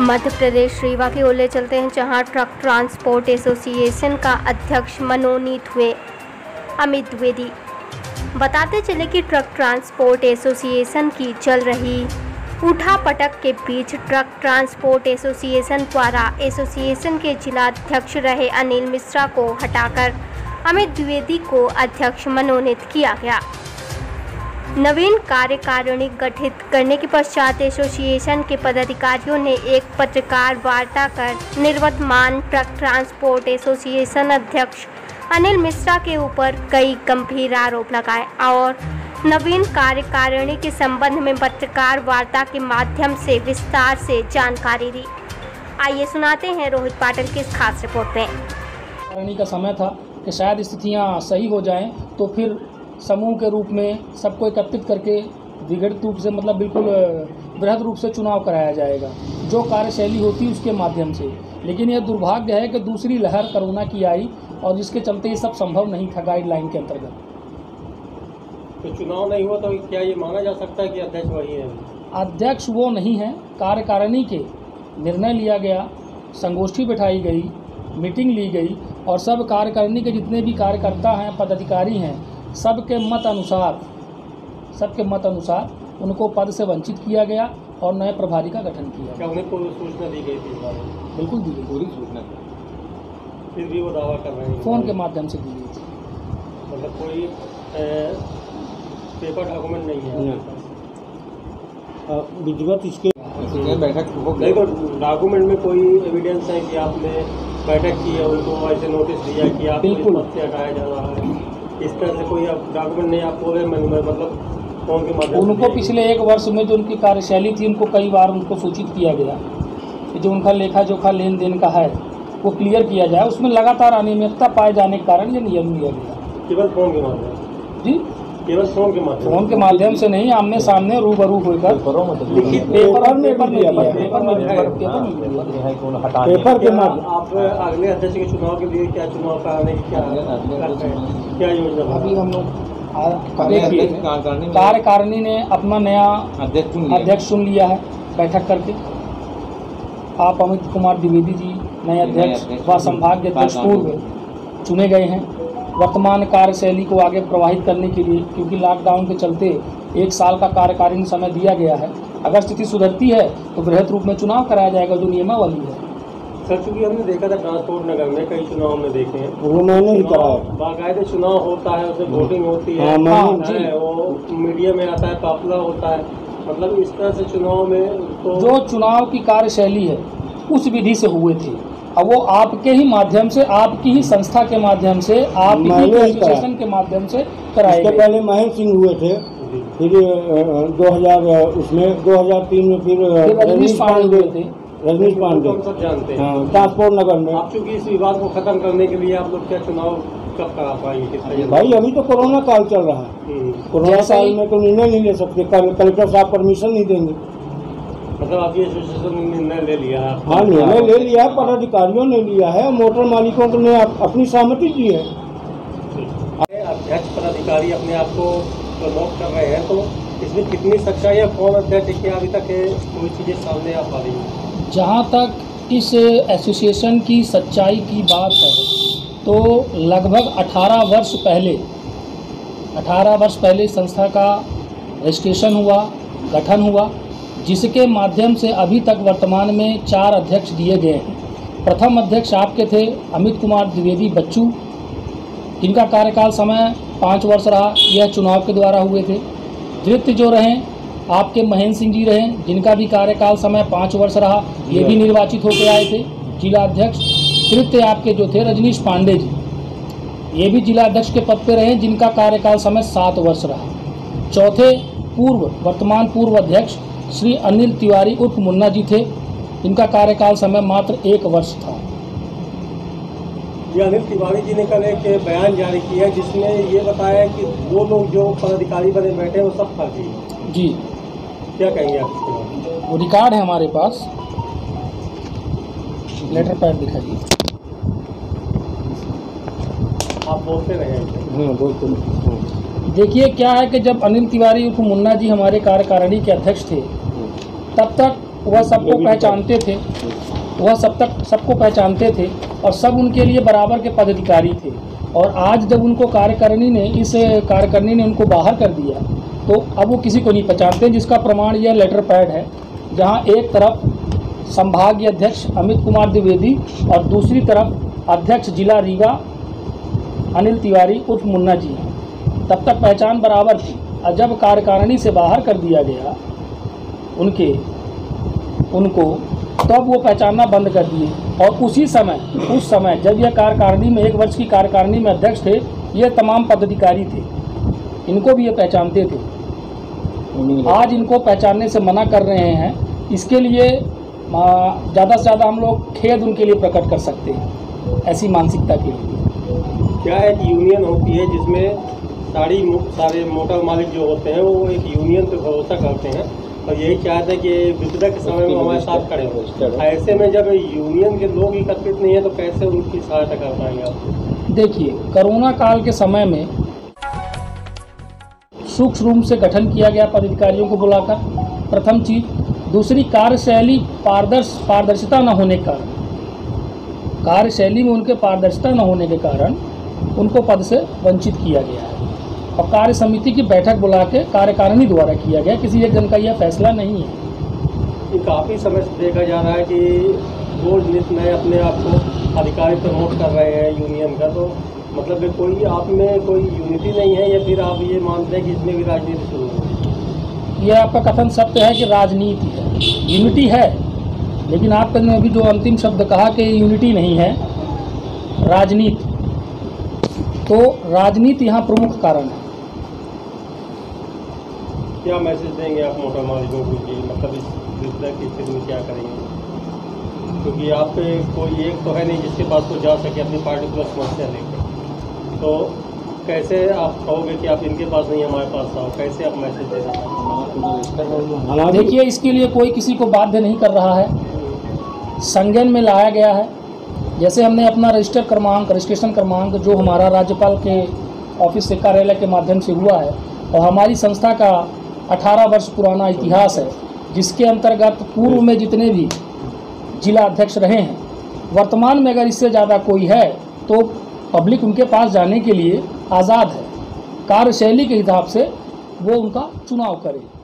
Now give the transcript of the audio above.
मध्य प्रदेश रीवा की ओर ले चलते हैं, जहां ट्रक ट्रांसपोर्ट एसोसिएशन का अध्यक्ष मनोनीत हुए अमित द्विवेदी। बताते चले कि ट्रक ट्रांसपोर्ट एसोसिएशन की चल रही उठापटक के बीच ट्रक ट्रांसपोर्ट एसोसिएशन द्वारा एसोसिएशन के जिला अध्यक्ष रहे अनिल मिश्रा को हटाकर अमित द्विवेदी को अध्यक्ष मनोनीत किया गया। नवीन कार्यकारिणी गठित करने के पश्चात एसोसिएशन के पदाधिकारियों ने एक पत्रकार वार्ता कर निवर्तमान ट्रक ट्रांसपोर्ट एसोसिएशन अध्यक्ष अनिल मिश्रा के ऊपर कई गंभीर आरोप लगाए और नवीन कार्यकारिणी के संबंध में पत्रकार वार्ता के माध्यम से विस्तार से जानकारी दी। आइए सुनाते हैं रोहित पाटिल की इस खास रिपोर्ट में। कार्यकारिणी का समय था कि शायद स्थितियां सही हो जाएं तो फिर समूह के रूप में सबको एकत्रित करके विघटित रूप से मतलब बिल्कुल बृहद रूप से चुनाव कराया जाएगा, जो कार्यशैली होती है उसके माध्यम से। लेकिन यह दुर्भाग्य है कि दूसरी लहर कोरोना की आई और जिसके चलते ये सब संभव नहीं था गाइडलाइन के अंतर्गत। तो चुनाव नहीं हुआ तो क्या ये माना जा सकता है कि अध्यक्ष वही है? अध्यक्ष वो नहीं है। कार्यकारिणी के निर्णय लिया गया, संगोष्ठी बिठाई गई, मीटिंग ली गई और सब कार्यकारिणी के जितने भी कार्यकर्ता हैं, पदाधिकारी हैं, सबके मत अनुसार उनको पद से वंचित किया गया और नए प्रभारी का गठन किया। क्या उन्हें कोई सूचना दी गई थी इस बारे में? बिल्कुल दी गई, पूरी सूचना। फिर भी वो दावा कर रहे हैं फ़ोन के माध्यम से दी गई थी। मतलब कोई पेपर डॉक्यूमेंट नहीं है विधिवत इसके बैठक नहीं तो डॉक्यूमेंट में कोई एविडेंस है कि आपने बैठक की है, उनको ऐसे नोटिस दिया कि आप बिल्कुल से हटाया जा रहा है, इस तरह से कोई डॉक्यूमेंट नहीं आपको मतलब फोन के माध्यम उनको पिछले एक वर्ष में जो उनकी कार्यशैली थी उनको कई बार उनको सूचित किया गया कि जो उनका लेखा जोखा लेन देन का है वो क्लियर किया जाए। उसमें लगातार अनियमितता पाए जाने के कारण ये नियम लिया गया। केवल फोन के माध्यम? जी, केवल फोन के माध्यम से नहीं, आमने सामने रूबरू होकर पेपर के माध्यम। आप अगले अध्यक्ष के चुनाव के लिए क्या चुनाव कराने की क्या योजना? अभी हम लोग देखिए, कार्यकारिणी ने अपना नया अध्यक्ष चुन लिया है बैठक करके। आप अमित कुमार द्विवेदी जी नए अध्यक्ष व संभाग अध्यक्ष पूर्व चुने गए हैं वर्तमान कार्यशैली को आगे प्रवाहित करने के लिए, क्योंकि लॉकडाउन के चलते 1 साल का कार्यकारिणी समय दिया गया है। अगर स्थिति सुधरती है तो वृहद रूप में चुनाव कराया जाएगा जो नियमावली है। सर, चूँकि हमने देखा था ट्रांसपोर्ट नगर में कई चुनाव में देखे हैं, वो मैंने ही कराया। बाकायदे चुनाव होता है, उसमें वोटिंग होती है, वो मीडिया में आता है, पॉपुलर होता है, मतलब इस तरह से चुनाव में तो जो चुनाव की कार्यशैली है उस विधि से हुए थे। अब वो आपके ही माध्यम से, आपकी ही संस्था के माध्यम से, आपकी एसोसिएशन के माध्यम से कराए गए। पहले महेंद्र सिंह हुए थे, फिर 2003 में फिर रजनीश पांडे हुए थे। रजनीश पांडे सब जानते हैं ट्रांसपोर्ट नगर में। आप चूँकि इस विवाद को खत्म करने के लिए आप लोग क्या चुनाव कब करा पाएंगे? भाई अभी तो कोरोना काल चल रहा है, कोरोना काल में तो निर्णय नहीं ले सकते, कलेक्टर साहब परमिशन नहीं देंगे। मतलब आपकी एसोसिएशन ने निर्णय ले लिया है? हाँ, निर्णय ले लिया है, पदाधिकारियों ने लिया है, मोटर मालिकों ने अपनी सहमति दी है। अध्यक्ष पदाधिकारी अपने आप को प्रमोट कर रहे हैं, तो इसमें कितनी सच्चाई है? कौन अध्यक्ष की अभी तक कोई चीज़ें सामने आ पा रही है? जहाँ तक इस एसोसिएशन की सच्चाई की बात है तो लगभग 18 वर्ष पहले संस्था का रजिस्ट्रेशन हुआ, गठन हुआ, जिसके माध्यम से अभी तक वर्तमान में 4 अध्यक्ष दिए गए हैं। प्रथम अध्यक्ष आपके थे अमित कुमार द्विवेदी बच्चू, जिनका कार्यकाल समय 5 वर्ष रहा, यह चुनाव के द्वारा हुए थे। द्वितीय जो रहे आपके महेंद्र सिंह जी रहे, जिनका भी कार्यकाल समय 5 वर्ष रहा, ये भी निर्वाचित होकर आए थे जिला अध्यक्ष। तृतीय आपके जो थे रजनीश पांडे जी, ये भी जिला अध्यक्ष के पद पे रहे, जिनका कार्यकाल समय 7 वर्ष रहा। चौथे वर्तमान पूर्व अध्यक्ष श्री अनिल तिवारी उर्फ मुन्ना जी थे, जिनका कार्यकाल समय मात्र 1 वर्ष था। ये अनिल तिवारी जी ने कल एक बयान जारी किया है जिसमें ये बताया कि वो लोग जो पदाधिकारी बने बैठे हैं वो सब फर्जी है। जी, क्या कहेंगे आप इसके बारे में? वो रिकॉर्ड है हमारे पास, लेटर पैड दिखाइए। आप बोलते रहे? हाँ, बोलते रहे। देखिए क्या है कि जब अनिल तिवारी उर्फ मुन्ना जी हमारे कार्यकारिणी के अध्यक्ष थे, तब तक वह सबको पहचानते थे, वह सबको पहचानते थे और सब उनके लिए बराबर के पदाधिकारी थे। और आज जब उनको कार्यकारिणी ने उनको बाहर कर दिया तो अब वो किसी को नहीं पहचानते, जिसका प्रमाण यह लेटर पैड है, जहाँ एक तरफ संभागीय अध्यक्ष अमित कुमार द्विवेदी और दूसरी तरफ अध्यक्ष जिला रीवा अनिल तिवारी उर्फ मुन्ना जी हैं। तब तक पहचान बराबर थी और जब कार्यकारिणी से बाहर कर दिया गया उनको तब वो पहचानना बंद कर दिए। और उस समय जब यह कार्यकारिणी में 1 वर्ष की कार्यकारिणी में अध्यक्ष थे, ये तमाम पदाधिकारी थे, इनको भी ये पहचानते थे। आज इनको पहचानने से मना कर रहे हैं। इसके लिए ज़्यादा से ज़्यादा हम लोग खेद उनके लिए प्रकट कर सकते हैं, ऐसी मानसिकता के लिए। क्या एक यूनियन होती है जिसमें सारे मोटर मालिक जो होते हैं वो एक यूनियन पे भरोसा करते हैं और यही चाहते हैं कि विपदा के समय में हमारे साथ खड़े हो। ऐसे में जब यूनियन के लोग एकत्रित नहीं है तो कैसे उनकी सहायता कर पाएंगे आप? देखिए, कोरोना काल के समय में सूक्ष्म रूप से गठन किया गया पदाधिकारियों को बुलाकर, प्रथम चीज। दूसरी, कार्यशैली पारदर्शिता न होने के कारण, कार्यशैली में उनके पारदर्शिता न होने के कारण उनको पद से वंचित किया गया है और कार्य समिति की बैठक बुला के कार्यकारिणी द्वारा किया गया, किसी एक जन का यह फैसला नहीं है। काफ़ी समय से देखा जा रहा है कि रोज नित नए अपने आप को अधिकारी प्रमोट कर रहे हैं यूनियन का, तो मतलब कोई आप में कोई यूनिटी नहीं है या फिर आप ये मानते हैं कि इसमें भी राजनीति शुरू हो? यह आपका कथन सत्य है कि राजनीति है, यूनिटी है, लेकिन आपने अभी जो अंतिम शब्द कहा कि यूनिटी नहीं है, राजनीति, तो राजनीति यहाँ प्रमुख कारण है। क्या मैसेज देंगे आप मोटर मालिकों को कि मतलब इस विपदा की स्थिति में क्या करेंगे? क्योंकि आप पे कोई एक तो है नहीं जिसके पास वो जा सके अपनी पार्टिकुलर समस्या लेकर, तो कैसे आप कहोगे कि आप इनके पास नहीं हमारे पास आओ? कैसे आप मैसेज दे रहे हैं? देखिए, इसके लिए कोई किसी को बाध्य नहीं कर रहा है, संज्ञान में लाया गया है। जैसे हमने अपना रजिस्ट्रेशन क्रमांक जो हमारा राज्यपाल के ऑफिस से कार्यालय के माध्यम से हुआ है और हमारी संस्था का 18 वर्ष पुराना इतिहास है, जिसके अंतर्गत पूर्व में जितने भी जिला अध्यक्ष रहे हैं, वर्तमान में अगर इससे ज़्यादा कोई है तो पब्लिक उनके पास जाने के लिए आज़ाद है। कार्यशैली के हिसाब से वो उनका चुनाव करे।